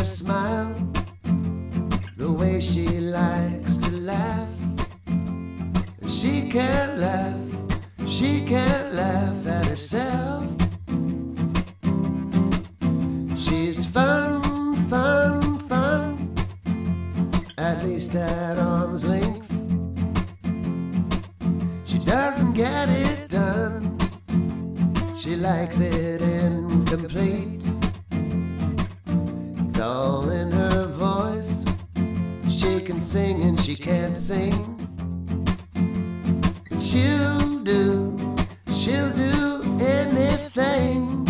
her smile, the way she likes to laugh. She can't laugh at herself. She's fun, fun, fun, at least at arm's length. She doesn't get it done, she likes it incomplete. It's all in her voice, she can sing and she can't sing. She'll do anything.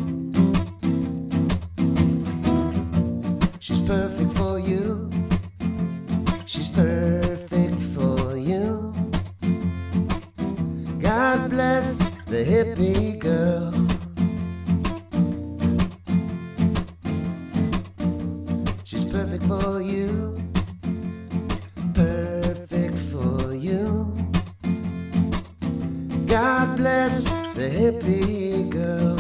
She's perfect for you, she's perfect for you. God bless the hippie girl. She's perfect for you, perfect for you. God bless the hippie girl.